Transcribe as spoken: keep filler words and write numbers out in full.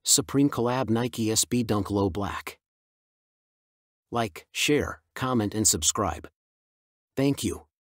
Supreme Collab Nike S B Dunk Low Black. Like, share, comment and subscribe. Thank you.